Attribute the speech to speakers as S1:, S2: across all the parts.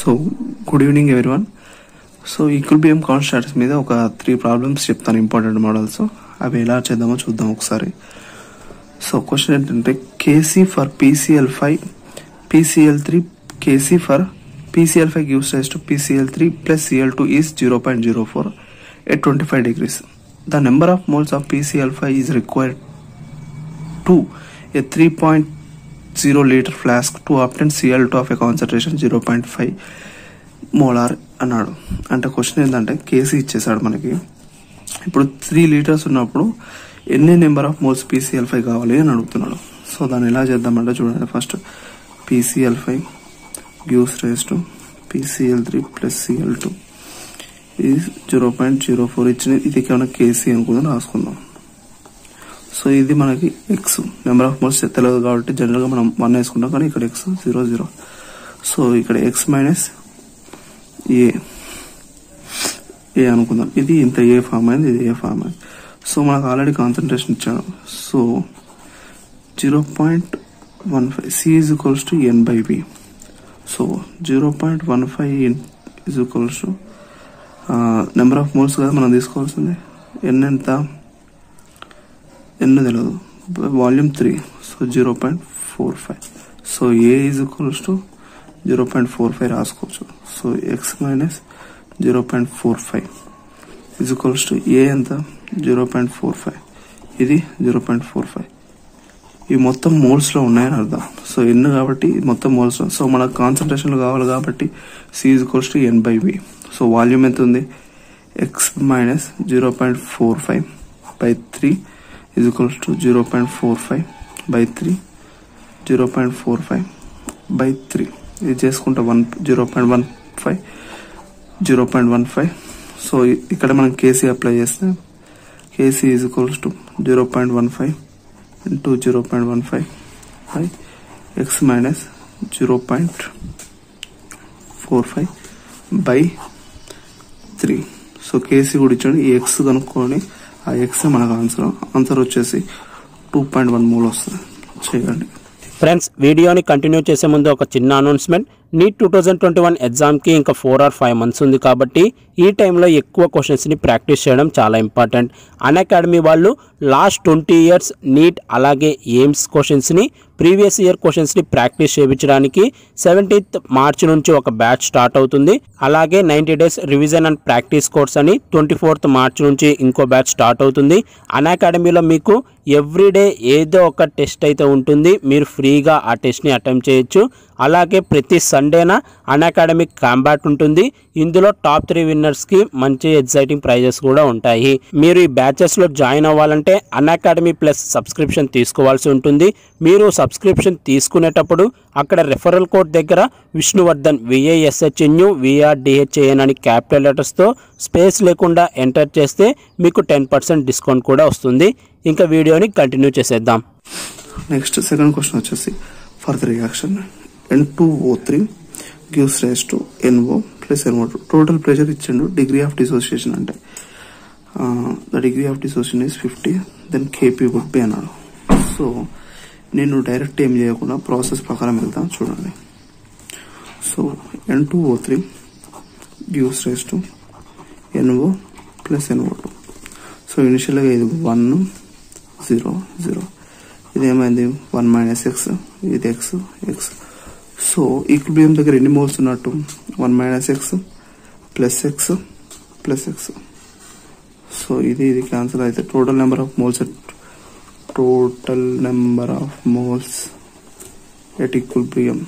S1: So good evening everyone. So equilibrium constants మీద ఒక 3 problems చెప్తాను, ఇంపార్టెంట్ మోడల్స్. అవి ఎలా చేద్దామో చూద్దాం ఒకసారి. సో క్వశ్చన్ ఏంటంటే KC for PCl5 PCl3 KC for PCl5 gives rise to PCl3 plus Cl2 is 0.04 at 25 degrees. The number of moles of PCl5 is required to a 3.0 liter flask to obtain Cl2 of a concentration 0.5 molar అన్నాడు. అంటే question ఏంటంటే KC ఇచ్చేసాడు మనకి. ఇప్పుడు 3 litres ఉన్నప్పుడు ఎన్ని number of moles PCl5 కావాలి అని అడుగుతున్నాడు. సో దాన్ని ఎలా చేద్దామంటే చూడండి, first PCl5 gives rise to PCl3 plus Cl2 is 0.04 ఇచ్చిన. ఇది కేవలం కేసీ అనుకుందాం, రాసుకుందాం. సో ఇది మనకి ఎక్స్ నెంబర్ ఆఫ్ మోల్స్ తెలియదు కాబట్టి జనరల్ గా మనం 1 వేసుకుంటాం, కానీ ఇక్కడ ఎక్స్ 0 సో ఇక్కడ ఎక్స్ మైనస్ ఏ అనుకుందాం. ఇది ఇంత ఏ ఫామ్ అయింది, ఇది ఏ ఫామ్ అయింది. సో మనకు ఆల్రెడీ కాన్సన్ట్రేషన్ ఇచ్చాడు. So 0.15 C is equals to N by V. So 0.15 is equals to number of moles కదా మనం తీసుకోవాల్సింది. ఎన్ ఎంత, ఎన్ తెలియదు, volume 3. So 0.45. So a is equals to 0.45 రాసుకోవచ్చు. So x minus 0.45 is equals to a ఎంత 0.45, ఇది 0.45. ఇవి మొత్తం మోల్స్ లో ఉన్నాయని అర్థం. సో ఎన్ కాబట్టి మొత్తం మోల్స్ లో. సో మనకు కాన్సన్ట్రేషన్ కావాలి కాబట్టి C is equals to N by V. So volume ఎంత ఉంది, x minus 0.45 by 3 is equals to 0.45 by 3, 0.45 by 3. ఇది చేసుకుంటా 0.15. సో ఇక్కడ మనం కేసీ అప్లై చేస్తే KC is equals to 0.15 into 0.15 by x minus 0.45 by 3. So KC కూడా ఇచ్చాడు. ఈ ఎక్స్ కనుక్కొని ఆ ఎక్స్ మనకు ఆన్సర్ వచ్చేసి 2.1 మోల్ వస్తుంది. చేయండి
S2: ఫ్రెండ్స్. వీడియోని కంటిన్యూ చేసే ముందు ఒక చిన్న అనౌన్స్మెంట్. నీట్ 2021 ఎగ్జామ్కి ఇంకా 4 or 5 months ఉంది కాబట్టి ఈ టైంలో ఎక్కువ క్వశ్చన్స్ని ప్రాక్టీస్ చేయడం చాలా ఇంపార్టెంట్. అన్అకాడమీ వాళ్ళు లాస్ట్ 20 years నీట్ అలాగే ఎయిమ్స్ క్వశ్చన్స్ని, ప్రీవియస్ ఇయర్ క్వశ్చన్స్ని ప్రాక్టీస్ చేయించడానికి 17th March నుంచి ఒక బ్యాచ్ స్టార్ట్ అవుతుంది. అలాగే 90 days revision and practice course అని 24th March నుంచి ఇంకో బ్యాచ్ స్టార్ట్ అవుతుంది. అన్అకాడమీలో మీకు ఎవ్రీడే ఏదో ఒక టెస్ట్ అయితే ఉంటుంది, మీరు ఫ్రీగా ఆ టెస్ట్ని అటెంప్ట్ చేయొచ్చు. అలాగే ప్రతి సండేన అన్అకాడమిక్ కాంబాట్ ఉంటుంది. ఇందులో టాప్ 3 విన్నర్స్కి మంచి ఎగ్జైటింగ్ ప్రైజెస్ కూడా ఉంటాయి. మీరు ఈ బ్యాచెస్లో జాయిన్ అవ్వాలంటే అన్అకాడమీ ప్లస్ సబ్స్క్రిప్షన్ తీసుకోవాల్సి ఉంటుంది. మీరు సబ్స్క్రిప్షన్ తీసుకునేటప్పుడు అక్కడ రెఫరల్ కోడ్ దగ్గర విష్ణువర్ధన్ VISHNU VRDHAN అని క్యాపిటల్ లెటర్స్తో స్పేస్ లేకుండా ఎంటర్ చేస్తే మీకు 10% డిస్కౌంట్ కూడా వస్తుంది. ఇంకా వీడియోని కంటిన్యూ చేసేద్దాం.
S1: నెక్స్ట్ సెకండ్ క్వశ్చన్ వచ్చేసి for the reaction N2O3 gives rise to NO plus NO2. Total pressure ఇచ్చిండు. డిగ్రీ ఆఫ్ డిసోసియేషన్ అంటే the degree of dissociation is 50, then KP would be అన్నాడు. సో నేను డైరెక్ట్ ఏం చేయకుండా ప్రాసెస్ ప్రకారం వెళ్తాను, చూడండి. So N2O3 gives rise to NO plus NO2. So ఇనిషియల్గా ఇది 1 0 0, ఇదేమైంది 1 మైనస్ ఎక్స్, ఇది ఎక్స్ ఎక్స్. సో ఈక్విలిబ్రియం దగ్గర ఎన్ని మోల్స్ ఉన్నట్టు 1 minus x plus x plus x. So ఇది క్యాన్సిల్ అయితే total number of moles at equilibrium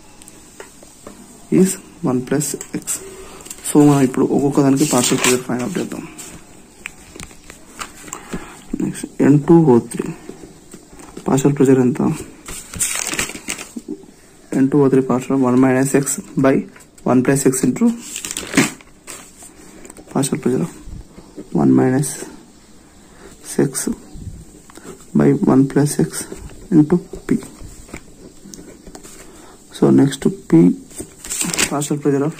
S1: is 1 plus x. So మనం ఇప్పుడు ఒక్కొక్క దానికి పార్షియల్ ప్రెషర్ ఫైండ్ అవుట్ చేద్దాం. నెక్స్ట్ N2O3 పార్షియల్ ప్రెషర్ ఎంత, N2O3 partial 1 minus x by 1 plus x into partial pressure 1 minus x by 1 plus x into P. So next P partial pressure of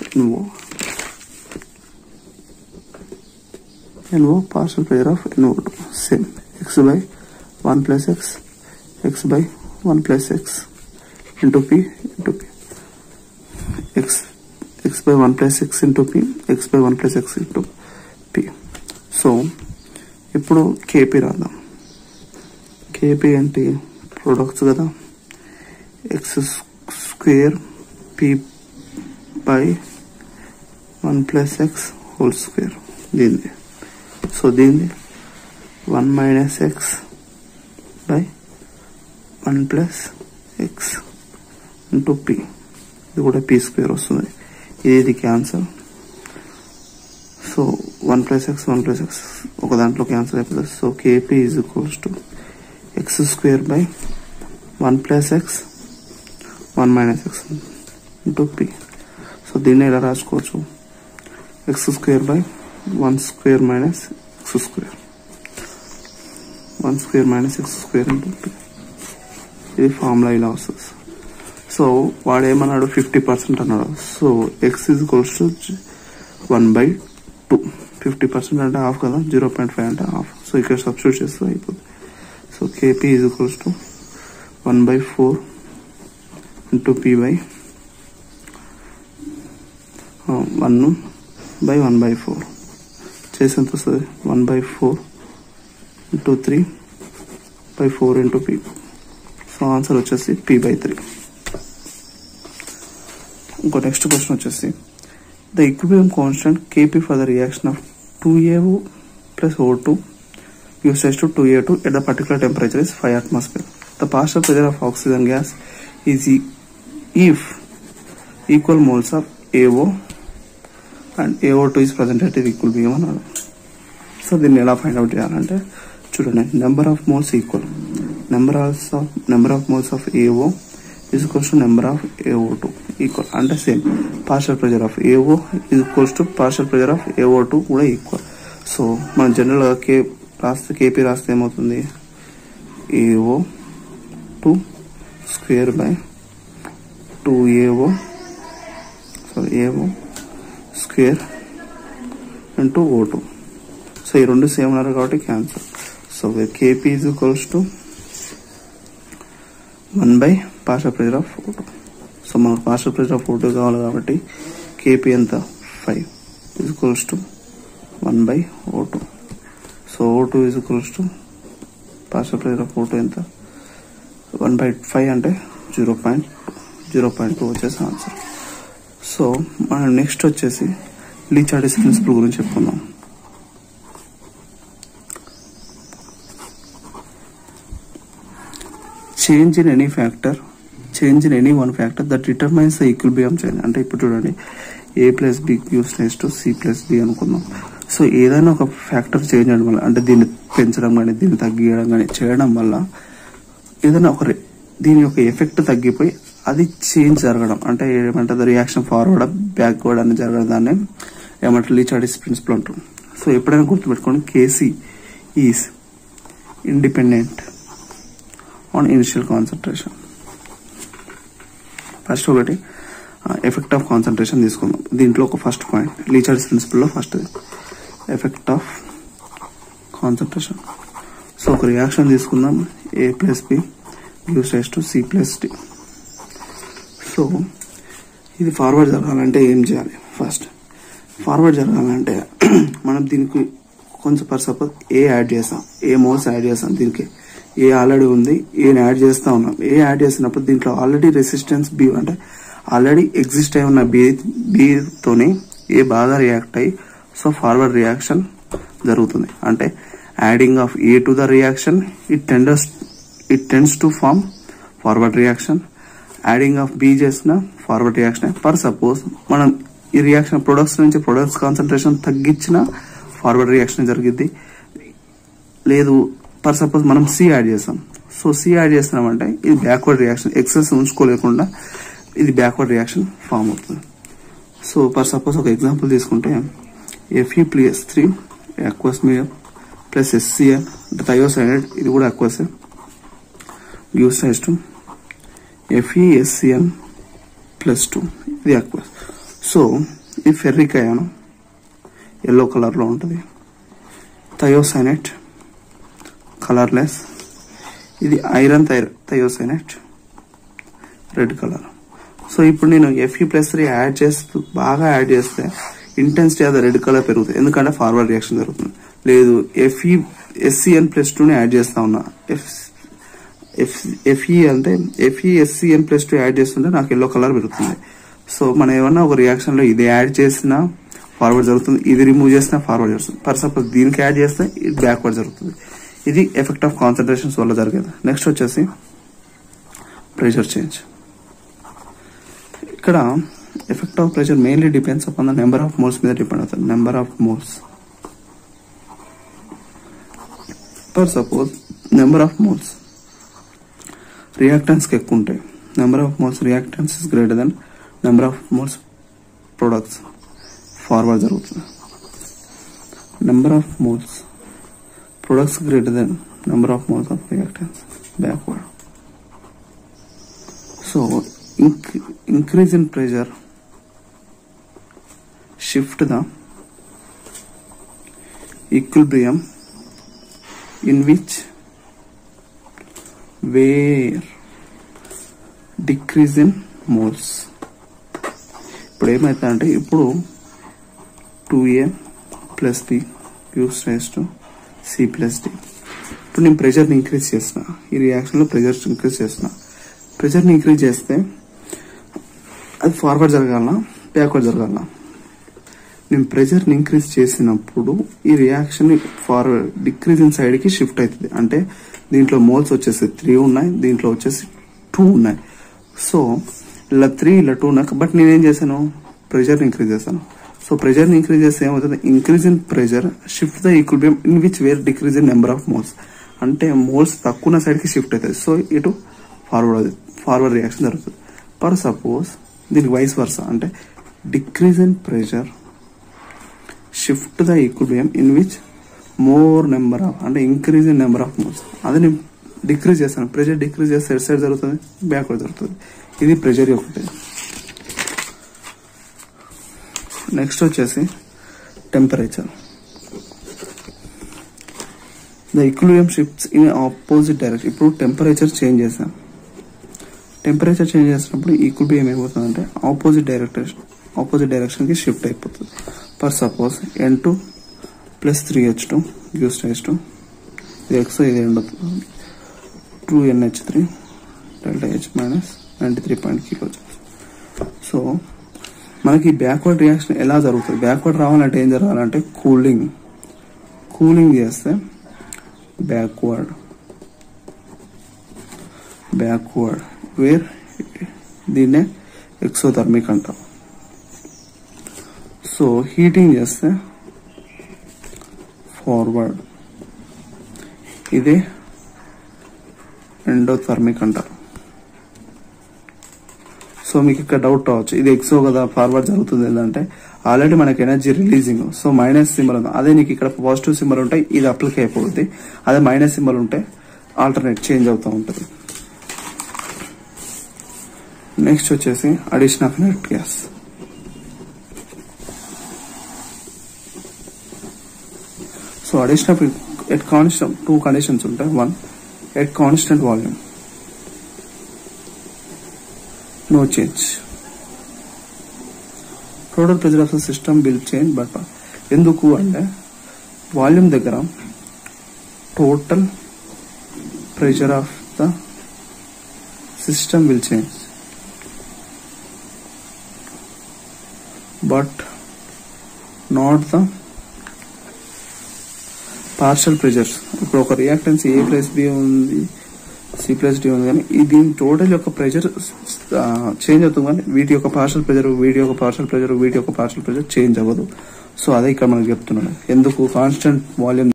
S1: NO partial pressure of NO2 same x by 1 plus x, x by 1 plus x into P. x x by 1 plus x into p, x by 1 plus x into p. So ఇప్పుడు KP రాద్దాం. KP ఏంటి? Products కదా, x square P by 1 plus x whole square దీనిది. So దీనిది 1 minus x by 1 plus x into P, ఇది కూడా P square వస్తుంది. ఇది cancel. So 1 plus x 1 plus x ఒక దాంట్లో క్యాన్సల్ అయిపోతుంది. So KP is equals to x square by 1 plus x 1 minus x into P. So దీన్ని ఎలా రాసుకోవచ్చు? X square by 1 square minus x square, 1 square minus x square into P. ఇది formula ఇలా వస్తుంది. So వాడు ఏమన్నాడు? 50% అన్నాడు. So x is equals to 1/2. 50% అంటే హాఫ్ కదా, 0.5 అంటే హాఫ్. సో ఇక్కడ సబ్స్టిట్యూట్ చేస్తే అయిపోతుంది. So KP is equals to 1/4 into P by 1/1/4 చేసి ఎంత వస్తుంది? 1/4 into 3/4 into P. So answer వచ్చేసి p/3. ఇంకో నెక్స్ట్ క్వశ్చన్ వచ్చేసి the equilibrium constant KP for the reaction of 2AO plus O2 gives rise to 2A2 at the particular temperature is 5 atmosphere. The partial pressure of oxygen gas is if equal moles of AO and AO2 is present at equilibrium అన్నాడు. So దీన్ని ఎలా find out చేయాలంటే చూడండి, number of moles equal number of moles of AO is equals to number of AO2 equal అంటే సేమ్. Partial pressure of AO is equals to partial pressure of AO2 కూడా equal. So మనం జనరల్గా KP రాస్తే ఏమవుతుంది? AO2 square by 2AO square into O2. So ఈ రెండు same ఉన్నారు కాబట్టి cancel. So KP is equals to 1 by partial pressure of O2. So మనకు పార్షియల్ ప్రెషర్ ఆఫ్ O2 కావాలి కాబట్టి కేపీ ఎంత? 5 is equals to 1 by O2. So O2 is equals to partial pressure of O2 ఎంత? 1/5 అంటే 0.2 వచ్చేసి answer. So మనం next వచ్చేసి లీచార్డిస్ principle గురించి చెప్పుకుందాం. Change in any one factor that determines the equilibrium change. అంటే ఇప్పుడు చూడండి, A plus B gives rise to C plus B అనుకుందాం. సో ఏదైనా ఒక ఫ్యాక్టర్ చేంజ్ అవడం వల్ల, అంటే దీన్ని పెంచడం కానీ దీన్ని తగ్గియడం కానీ చేయడం వల్ల ఏదైనా దీని యొక్క ఎఫెక్ట్ తగ్గిపోయి అది చేంజ్ జరగడం అంటే ఏమంటారు? రియాక్షన్ ఫార్వర్డ్ బ్యాక్వర్డ్ అని జరగడం దాన్ని ఏమంటారు? లీచార్డిస్ ప్రిన్సిపల్ అంటారు. సో ఎప్పుడైనా గుర్తుపెట్టుకోండి, KC is independent on initial concentration. First ఒకటి ఎఫెక్ట్ ఆఫ్ కాన్సన్ట్రేషన్ తీసుకుందాం. దీంట్లో ఒక ఫస్ట్ పాయింట్ లీచార్డిస్ ప్రిన్సిపల్లో first effect of concentration. So ఒక రియాక్షన్ తీసుకుందాం, A plus B gives rise to C plus D. So ఇది ఫార్వర్డ్ జరగాలంటే ఏం చేయాలి? ఫస్ట్ ఫార్వర్డ్ జరగాలంటే మనం దీనికి కొంచెం పర్ సపోజ్ A యాడ్ చేస్తాం, A మోల్స్ యాడ్ చేస్తాం. దీనికి A ఆల్రెడీ ఉంది, Aని యాడ్ చేస్తా ఉన్నాం. A యాడ్ చేసినప్పుడు దీంట్లో ఆల్రెడీ రెసిస్టెన్స్ B అంటే ఆల్రెడీ ఎగ్జిస్ట్ అయి ఉన్న బితోని A బాగా రియాక్ట్ అయ్యి సో ఫార్వర్డ్ రియాక్షన్ జరుగుతుంది. అంటే adding of A to the reaction it tends to form forward reaction. Adding of B చేసిన ఫార్వర్డ్ రియాక్షన్. పర్ సపోజ్ మనం ఈ రియాక్షన్ ప్రొడక్ట్స్ నుంచి ప్రొడక్ట్స్ కాన్సన్ట్రేషన్ తగ్గించిన ఫార్వర్డ్ రియాక్షన్ జరిగింది. లేదు పర్ సపోజ్ మనం C యాడ్ చేస్తాం. సో C యాడ్ చేస్తున్నామంటే ఇది బ్యాక్వర్డ్ రియాక్షన్, ఎక్సెస్ ఉంచుకోలేకుండా ఇది బ్యాక్వర్డ్ రియాక్షన్ ఫామ్ అవుతుంది. సో పర్ సపోజ్ ఒక ఎగ్జాంపుల్ తీసుకుంటే Fe+3 aqueous medium plus HCl thiocyanide, ఇది కూడా aqueous, gives rise to FeSCl+2, ఇది aqueous. సో ఇది ఫెర్రిక్ అయాన్ ఎల్లో కలర్ లో ఉంటుంది, థయోసైనైడ్ కలర్లెస్, ఇది iron thiocyanide red colour. So ఇప్పుడు నేను Fe+3 యాడ్ చేస్తూ బాగా యాడ్ చేస్తే ఇంటెన్సిటీ అది రెడ్ కలర్ పెరుగుతుంది, ఎందుకంటే ఫార్వర్డ్ రియాక్షన్ జరుగుతుంది. లేదు FeSCN+2 యాడ్ చేస్తా ఉన్నా, Fe అంటే FeSCN+2 యాడ్ చేస్తుంటే నాకు ఎల్లో కలర్ పెరుగుతుంది. సో మనం ఏమన్నా ఒక రియాక్షన్ లో ఇది యాడ్ చేసినా ఫార్వర్డ్ జరుగుతుంది, ఇది రిమూవ్ చేసినా ఫార్వర్డ్ జరుగుతుంది. ఫర్ సపోజ్ దీనికి యాడ్ చేస్తే ఇది బ్యాక్వర్డ్ జరుగుతుంది. ఇది ఎఫెక్ట్ ఆఫ్ కాన్సన్ట్రేషన్స్ వల్ల జరిగేది. నెక్స్ట్ వచ్చేసి ప్రెషర్ చేంజ్. ఇక్కడ effect of pressure mainly depends upon the number of moles మీద డిపెండ్ అవుతుంది. Number of moles. For suppose number of moles reactants కి ఎక్కువ ఉంటాయి. Number of moles reactants is greater than number of moles products, forward జరుగుతుంది. Number of moles products greater than number of moles of reactants, backward. So increase in pressure shift the equilibrium in which where decrease in moles. ఇప్పుడు ఏమైతుందంటే ఇప్పుడు 2A + B gives rise to C + D. ఇప్పుడు నేను ప్రెషర్ని increase చేస్తున్నా, ఈ reaction లో pressure increase చేస్తున్నా. ప్రెషర్ని increase చేస్తే అది ఫార్వర్డ్ జరగాలనా బ్యాక్వర్డ్ జరగాలనా? నేను ప్రెషర్ని ఇంక్రీజ్ చేసినప్పుడు ఈ రియాక్షన్ ఫార్వర్డ్ డిక్రీజింగ్ సైడ్ కి షిఫ్ట్ అవుతుంది. అంటే దీంట్లో మోల్స్ వచ్చేసి 3 ఉన్నాయి, దీంట్లో వచ్చేసి 2 ఉన్నాయి. సో ఇలా 3 ఇలా 2 ఉన్నాయి. బట్ నేనేం చేశాను, ప్రెషర్ని ఇంక్రీజ్ చేశాను. సో ప్రెషర్ని ఇంక్రీజ్ చేస్తే ఏమవుతుంది, increase in pressure shift the equilibrium in which where decrease in number of moles. అంటే మోల్స్ తక్కువ సైడ్ కి షిఫ్ట్ అవుతుంది. సో ఇటు ఫార్వర్డ్ రియాక్షన్ జరుగుతుంది. ఫర్ సపోజ్ దీనికి వైస్ వర్సా, అంటే decrease in pressure shift the equilibrium in which more number of, అంటే increase in number of moles. అది నేను డిక్రీజ్ చేస్తాను. ప్రెషర్ డిక్రీజ్ చేస్తే ఎట్ సైడ్ జరుగుతుంది, బ్యాక్వర్డ్ జరుగుతుంది. ఇది ప్రెషర్ ఒకటి. నెక్స్ట్ వచ్చేసి temperature. The equilibrium shifts in opposite direction. ఇప్పుడు టెంపరేచర్ చేంజ్ చేశాను. టెంపరేచర్ చేంజ్ చేసినప్పుడు ఈక్విలిబ్రియం ఏమవుతుందంటే ఆపోజిట్ డైరెక్షన్ కి షిఫ్ట్ అయిపోతుంది. For suppose N2 + 3H2 gives rise to ఇది X, ఇది ఎండ్ అవుతుంది 2NH3 ΔH - 93 kJ. సో మనకి బ్యాక్వర్డ్ రియాక్షన్ ఎలా జరుగుతుంది? బ్యాక్వర్డ్ రావాలంటే ఏం జరగాలంటే కూలింగ్ చేస్తే బ్యాక్వర్డ్ వేర్ దీన్నే ఎక్సోథర్మిక్ అంటాం. సో హీటింగ్ చేస్తే ఫార్వర్డ్, ఇదే ఎండోథర్మిక్ అంటారు. సో మీకు ఇక్కడ డౌట్ రావచ్చు, ఇది ఎక్సో కదా ఫార్వర్డ్ జరుగుతుంది ఏంటంటే ఆల్రెడీ మనకి energy releasing. So minus symbol ఉంది, అదే నీకు ఇక్కడ పాజిటివ్ సింబల్ ఉంటాయి, ఇది అప్లిక్ అయిపోతుంది. అదే మైనస్ సింబల్ ఉంటే ఆల్టర్నేట్ చేంజ్ అవుతూ ఉంటుంది. నెక్స్ట్ వచ్చేసి addition of inert gas. So addition of at constant 2 conditions ఉంటాయి. 1 at constant volume no change, total pressure of the system will change. But ఎందుకు అంటే వాల్యూమ్ దగ్గర total pressure of the system will change, but not the partial pressures. ఇప్పుడు ఒక reactants A + B ఉంది, C + D ఉంది, కానీ దీని total యొక్క ప్రెషర్ చేంజ్ అవుతుంది, కానీ వీటి యొక్క పార్షల్ ప్రెషర్, వీటి యొక్క పార్షల్ ప్రెషర్ చేంజ్ అవ్వదు. సో అదే ఇక్కడ మనకు చెప్తున్నాను. ఎందుకు కాన్స్టెంట్ వాల్యూమ్